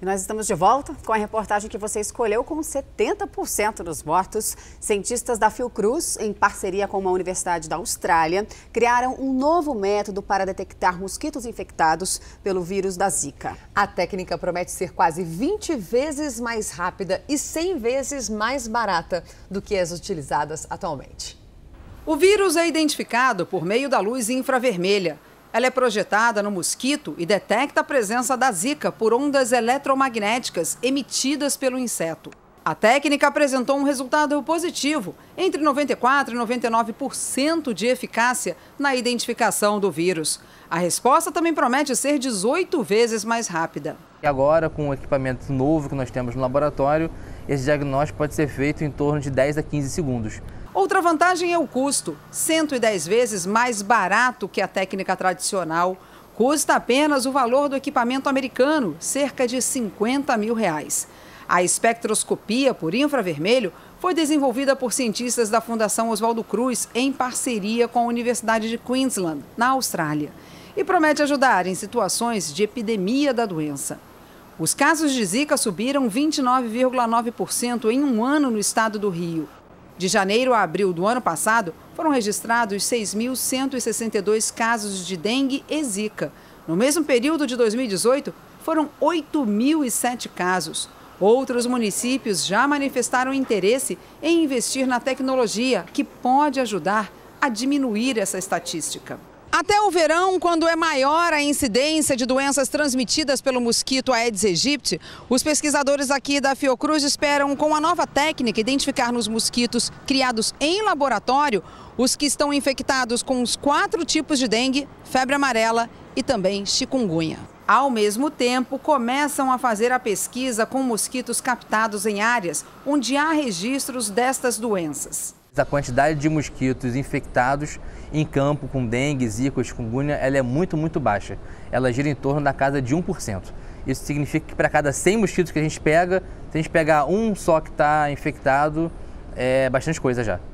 E nós estamos de volta com a reportagem que você escolheu com 70% dos mortos. Cientistas da Fiocruz, em parceria com uma universidade da Austrália, criaram um novo método para detectar mosquitos infectados pelo vírus da Zika. A técnica promete ser quase 20 vezes mais rápida e 100 vezes mais barata do que as utilizadas atualmente. O vírus é identificado por meio da luz infravermelha. Ela é projetada no mosquito e detecta a presença da Zika por ondas eletromagnéticas emitidas pelo inseto. A técnica apresentou um resultado positivo, entre 94% e 99% de eficácia na identificação do vírus. A resposta também promete ser 18 vezes mais rápida. E agora, com o equipamento novo que nós temos no laboratório, esse diagnóstico pode ser feito em torno de 10 a 15 segundos. Outra vantagem é o custo, 110 vezes mais barato que a técnica tradicional. Custa apenas o valor do equipamento americano, cerca de R$50 mil. A espectroscopia por infravermelho foi desenvolvida por cientistas da Fundação Oswaldo Cruz em parceria com a Universidade de Queensland, na Austrália, e promete ajudar em situações de epidemia da doença. Os casos de Zika subiram 29,9% em um ano no estado do Rio. De janeiro a abril do ano passado, foram registrados 6.162 casos de dengue e Zika. No mesmo período de 2018, foram 8.007 casos. Outros municípios já manifestaram interesse em investir na tecnologia, que pode ajudar a diminuir essa estatística. Até o verão, quando é maior a incidência de doenças transmitidas pelo mosquito Aedes aegypti, os pesquisadores aqui da Fiocruz esperam, com a nova técnica, identificar nos mosquitos criados em laboratório os que estão infectados com os 4 tipos de dengue, febre amarela e também chikungunya. Ao mesmo tempo, começam a fazer a pesquisa com mosquitos captados em áreas onde há registros destas doenças. A quantidade de mosquitos infectados em campo com dengue, zika ou chikungunya, ela é muito baixa. Ela gira em torno da casa de 1%. Isso significa que para cada 100 mosquitos que a gente pega, se a gente pegar um só que está infectado, é bastante coisa já.